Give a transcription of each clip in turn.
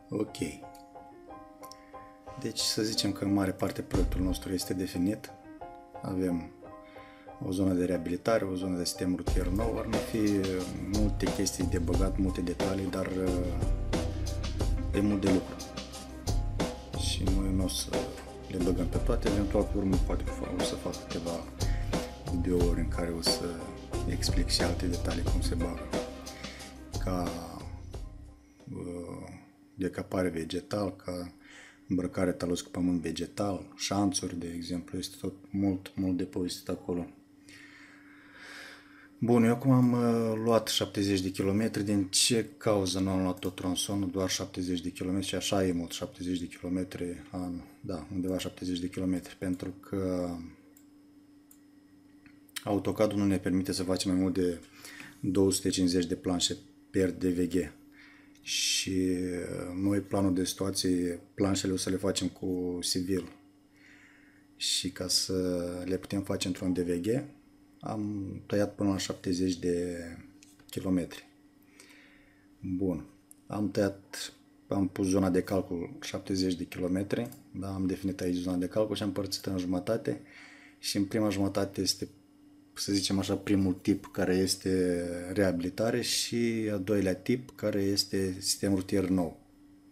Ok. Deci să zicem că în mare parte proiectul nostru este definit. Avem o zonă de reabilitare, o zonă de sistem rutier nou. Ar mai fi multe chestii de băgat, multe detalii, dar e mult de lucru. Și noi nu o să le băgăm pe toate, eventual pe urmă poate o să fac câteva videouri în care o să explic și alte detalii cum se bagă. Ca decapare vegetal, ca îmbrăcare talos cu pământ vegetal, șanțuri, de exemplu, este tot mult de povestit acolo. Bun, eu acum am luat 70 de km, din ce cauză nu am luat tot tronsonul, doar 70 de km și așa e mult, 70 de km, da, undeva 70 de km, pentru că AutoCAD-ul nu ne permite să facem mai mult de 250 de planșe per DVG. Și noi, planul de situație, planșele o să le facem cu civil. Și ca să le putem face într-un DVG, am tăiat până la 70 de kilometri. Bun. Am pus zona de calcul 70 de kilometri, da? Am definit aici zona de calcul și am împărțit în jumătate. Și în prima jumătate este, să zicem așa, primul tip, care este reabilitare, și a doilea tip, care este sistem rutier nou.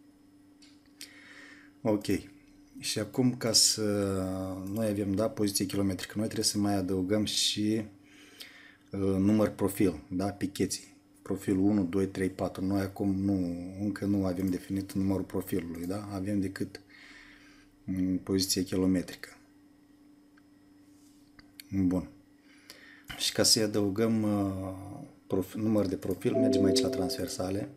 Ok. Și acum, ca să noi avem, da, poziție kilometrică, noi trebuie să mai adăugăm și număr profil, da, picheții. Profil 1, 2, 3, 4. Noi acum încă nu avem definit numărul profilului, da? Avem decât poziție kilometrică. Bun. Și ca să-i adăugăm număr de profil, mergem aici la transversale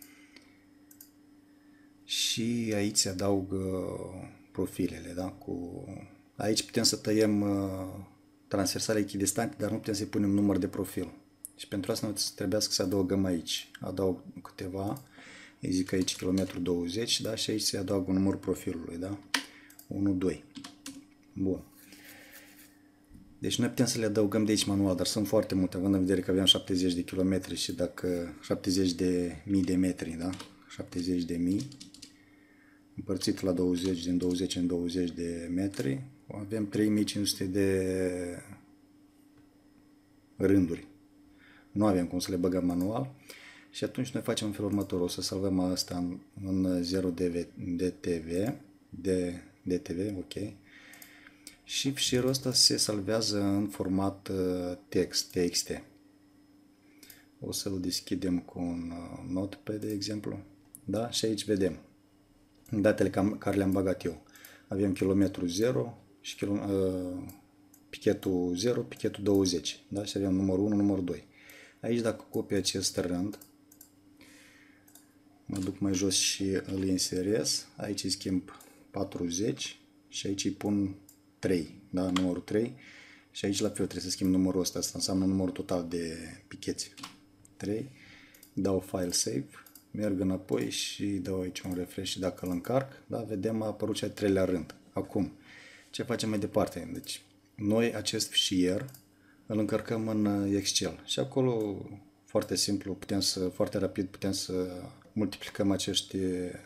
și aici se adaugă profilele, da? Aici putem să tăiem transversale echidistante, dar nu putem să-i punem număr de profil. Și pentru asta noi trebuiască să adăugăm aici. Adaug câteva, îi zic aici kilometru 20, da? Și aici se adaugă numărul profilului, da? 1, 2. Bun. Deci noi putem să le adăugăm de aici manual, dar sunt foarte multe, având în vedere că avem 70 de km și dacă 70 de mii de metri, da? 70 de mii împărțit la 20, din 20 în 20 de metri, avem 3500 de rânduri. Nu avem cum să le băgăm manual și atunci noi facem în felul următor. O să salvăm asta în 0 DTV, ok. Și fișierul ăsta se salvează în format text, TXT. O să-l deschidem cu un notepad, de exemplu. Da? Și aici vedem datele care le-am băgat eu. Avem kilometru 0 și pichetul 0, pichetul 20. Da? Și avem numărul 1, numărul 2. Aici, dacă copii acest rând, mă duc mai jos și îl inserez. Aici îi schimb 40 și aici îi pun 3, da? Numărul 3. Și aici la fel trebuie să schimb numărul ăsta. Asta înseamnă numărul total de picheți. 3. Dau file save. Merg înapoi și dau aici un refresh și dacă îl încarc, da? Vedem a apărut cel treilea rând. Acum, ce facem mai departe? Deci, noi acest fișier îl încărcăm în Excel și acolo foarte simplu, foarte rapid putem să multiplicăm aceste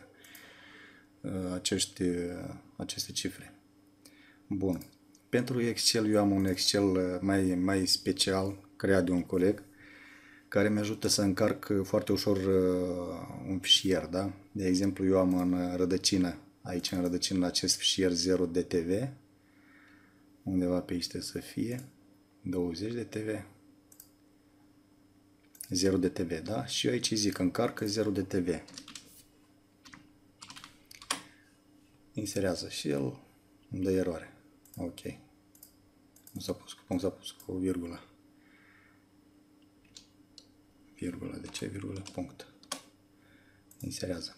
cifre. Bun. Pentru Excel eu am un Excel mai special creat de un coleg care mi ajută să încarc foarte ușor un fișier, da? De exemplu, eu am în rădăcină, aici în rădăcină acest fișier 0DTV, undeva pe aici trebuie să fie 20 de TV, 0 de TV, da? Și eu aici zic încarcă 0 de TV. Inserează și el, îmi dă eroare. Ok. Nu s-a pus cu punct, s-a pus cu virgulă. Virgulă, de ce virgulă? Punct. Inserează.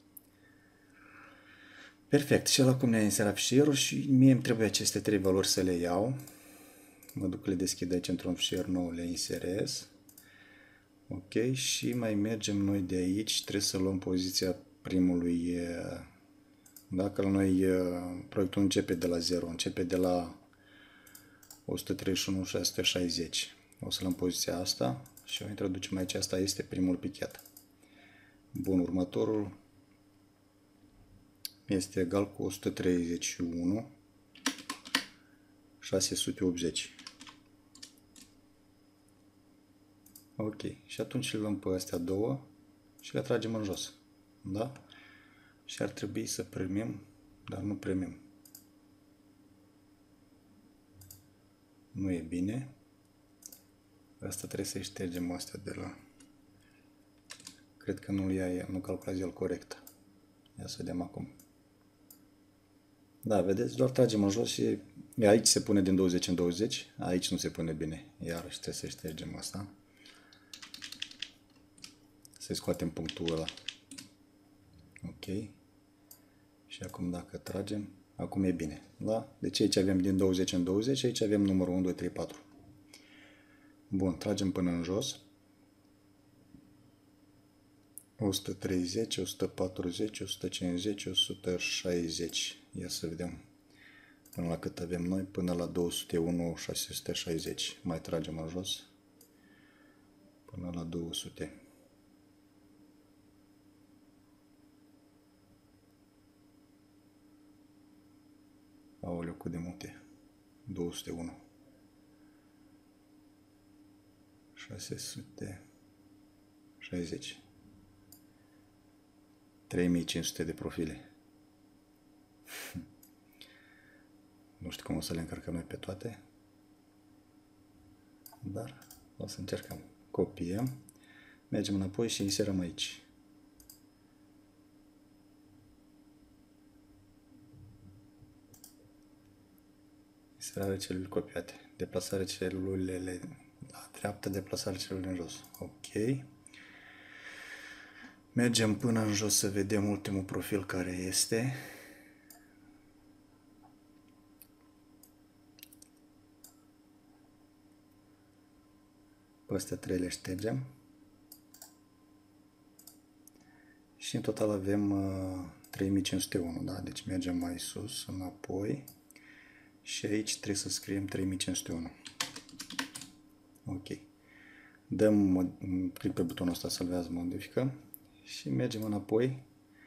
Perfect. Și el acum ne-a inserat fișierul și mie îmi trebuie aceste 3 valori să le iau. Mă duc, le deschid aici într-un fișier nou, le inserez. Ok, și mai mergem noi de aici, trebuie să luăm poziția primului. Dacă noi proiectul începe de la 0, începe de la 131.660. O să luăm poziția asta și o introducem aici, asta este primul pichet. Bun, următorul este egal cu 131 680. Ok, și atunci le luăm pe astea două și le tragem în jos. Da? Și ar trebui să primim, dar nu primim. Nu e bine. Asta trebuie să ștergem astea de la... Cred că nu calculează el corect. Ia să vedem acum. Da, vedeți? Doar tragem în jos și aici se pune din 20 în 20. Aici nu se pune bine. Iarăși trebuie să ștergem asta. Să-i scoatem punctul ăla. Ok. Și acum dacă tragem, acum e bine. Da? Deci aici avem din 20 în 20, aici avem numărul 1, 2, 3, 4. Bun, tragem până în jos. 130, 140, 150, 160. Ia să vedem până la cât avem noi, până la 201, 660. Mai tragem în jos până la 200. Aoleu, cât de multe. 201. 660. 3500 de profile. Nu știu cum o să le încărcăm noi pe toate. Dar o să încercăm. Copiem. Mergem înapoi și inserăm aici. Inserarea celulei copiate. Deplasarea celulele la dreapta, deplasarea celulei în jos. Ok. Mergem până în jos să vedem ultimul profil care este. Pe astea 3 le ștergem. Și în total avem 3501, da? Deci mergem mai sus, înapoi. Și aici trebuie să scriem 3501. Ok. Dăm un click pe butonul ăsta, salvează, modifică. Și mergem înapoi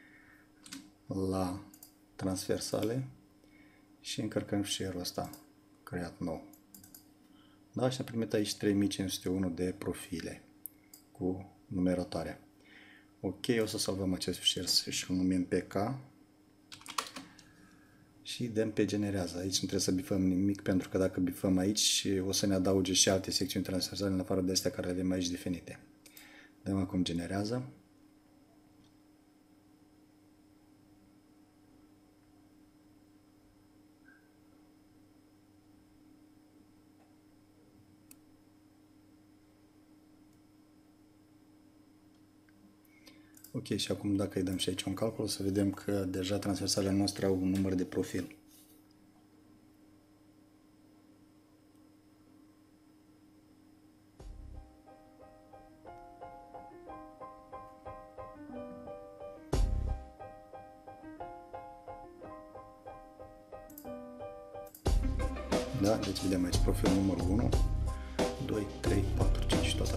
la transversale și încărcăm fișierul ăsta, creat nou. Da, și ne permite aici 3501 de profile cu numerotarea. Ok, o să salvăm acest fișier și îl numim PK și dăm pe generează. Aici nu trebuie să bifăm nimic, pentru că dacă bifăm aici o să ne adauge și alte secțiuni transversale în afară de astea care le avem aici definite. Dăm acum generează. Ok, și acum dacă îi dăm și aici un calcul, o să vedem că deja transversalele noastre au un număr de profil. Da, deci vedem aici profil numărul 1, 2, 3, 4, 5 și tot